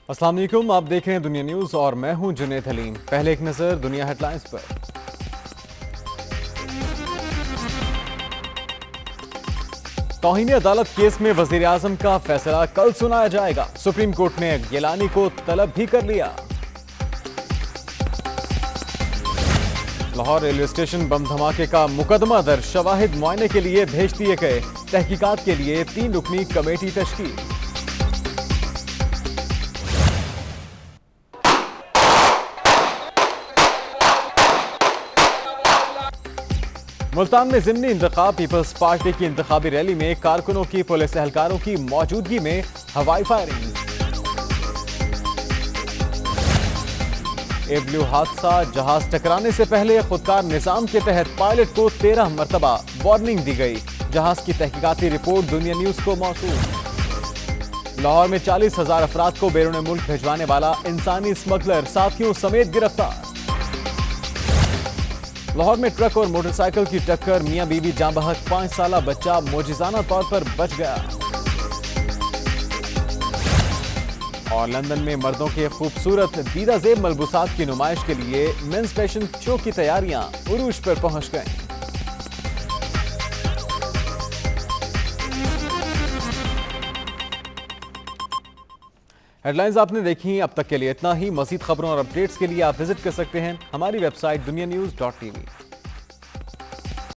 अस्सलाम वालेकुम, आप देख रहे हैं दुनिया न्यूज और मैं हूं जुनैद हलीम। पहले एक नजर दुनिया हेडलाइंस पर। तौहीन अदालत केस में वजीर आजम का फैसला कल सुनाया जाएगा। सुप्रीम कोर्ट ने गिलानी को तलब भी कर लिया। लाहौर रेलवे स्टेशन बम धमाके का मुकदमा दर्ज, शवाहिद मुआयने के लिए भेज दिए गए। तहकीकात के लिए 3 रुकनी कमेटी तश्कील। मुल्तान में ज़िमनी इंतखाब, पीपल्स पार्टी की इंतखाबी रैली में कारकुनों की पुलिस एहलकारों की मौजूदगी में हवाई फायरिंग। एयरब्लू हादसा, जहाज टकराने से पहले खुदकार निजाम के तहत पायलट को 13 मरतबा वार्निंग दी गई। जहाज की तहकीकाती रिपोर्ट दुनिया न्यूज को मौसूल। लाहौर में 40,000 अफराद को बैरून मुल्क भिजवाने वाला इंसानी स्मगलर साथियों समेत गिरफ्तार। लाहौर में ट्रक और मोटरसाइकिल की टक्कर, मियां बीवी जान बहक, 5 साला बच्चा मौजिजाना तौर पर बच गया। और लंदन में मर्दों के खूबसूरत दीदाजेब मलबूसात की नुमाइश के लिए मेंस फैशन शो की तैयारियां उरूज पर पहुंच गईं। हेडलाइंस आपने देखी। अब तक के लिए इतना ही। मजीद खबरों और अपडेट्स के लिए आप विजिट कर सकते हैं हमारी वेबसाइट dunianews.tv।